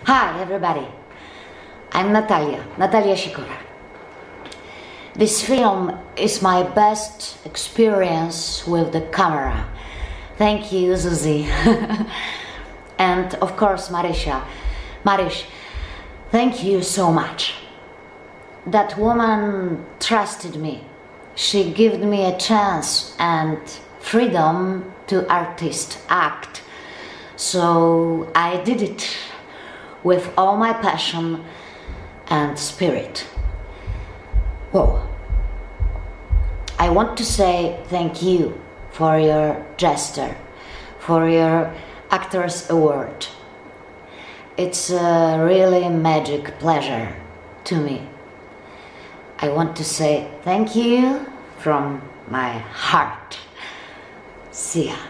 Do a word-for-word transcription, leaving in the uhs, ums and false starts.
Hi everybody, I'm Natalia, Natalia Sikora. This film is my best experience with the camera. Thank you, Zuzi. And of course, Marisha. Marish, thank you so much. That woman trusted me. She gave me a chance and freedom to artist act. So I did it with all my passion and spirit. Whoa. I want to say thank you for your gesture, for your Actors Award. It's a really magic pleasure to me. I want to say thank you from my heart. See ya.